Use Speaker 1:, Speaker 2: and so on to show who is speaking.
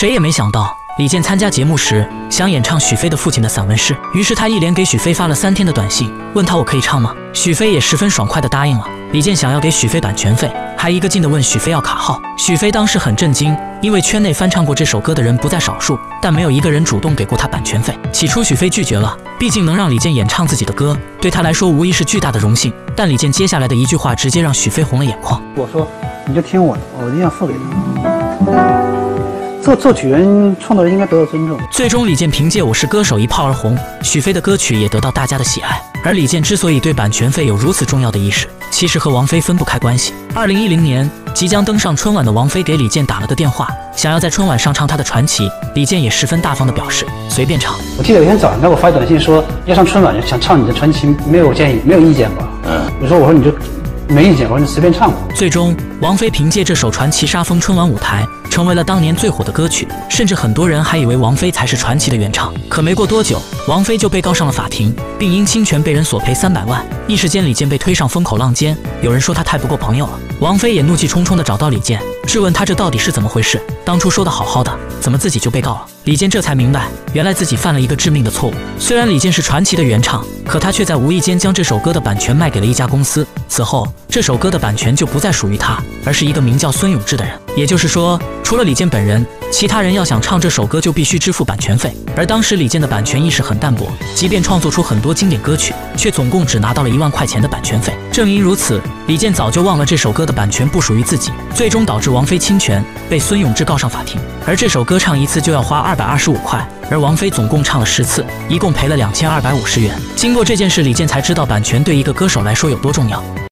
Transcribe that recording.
Speaker 1: 谁也没想到，李健参加节目时想演唱许飞的父亲的散文诗，于是他一连给许飞发了3天的短信，问他我可以唱吗？许飞也十分爽快地答应了。李健想要给许飞版权费，还一个劲地问许飞要卡号。许飞当时很震惊，因为圈内翻唱过这首歌的人不在少数，但没有一个人主动给过他版权费。起初许飞拒绝了，毕竟能让李健演唱自己的歌，对他来说无疑是巨大的荣幸。但李健接下来的一句话直接让许飞红了眼眶。
Speaker 2: 我说你就听我的，我一定要付给他。作曲人、创作人应该得到尊重。
Speaker 1: 最终，李健凭借《我是歌手》一炮而红，许飞的歌曲也得到大家的喜爱。而李健之所以对版权费有如此重要的意识，其实和王菲分不开关系。2010年，即将登上春晚的王菲给李健打了个电话，想要在春晚上唱她的传奇。李健也十分大方地表示随便唱。
Speaker 2: 我记得有一天早上他给我发短信说要上春晚，想唱你的传奇，没有建议，没有意见吧？我说你就没意见，我说你随便唱吧。
Speaker 1: 最终，王菲凭借这首《传奇》杀疯春晚舞台，成为了当年最火的歌曲，甚至很多人还以为王菲才是传奇的原唱。可没过多久，王菲就被告上了法庭，并因侵权被人索赔300万。一时间，李健被推上风口浪尖，有人说他太不够朋友了。王菲也怒气冲冲地找到李健，质问他这到底是怎么回事？当初说的好好的，怎么自己就被告了？李健这才明白，原来自己犯了一个致命的错误。虽然李健是传奇的原唱，可他却在无意间将这首歌的版权卖给了一家公司。此后，这首歌的版权就不再属于他，而是一个名叫孙永志的人。也就是说，除了李健本人，其他人要想唱这首歌就必须支付版权费。而当时李健的版权意识很淡薄，即便创作出很多经典歌曲，却总共只拿到了1万块钱的版权费。正因如此，李健早就忘了这首歌的版权不属于自己，最终导致王菲侵权，被孙永志告上法庭。而这首歌唱一次就要花225块，而王菲总共唱了10次，一共赔了2250元。经过这件事，李健才知道版权对一个歌手来说有多重要。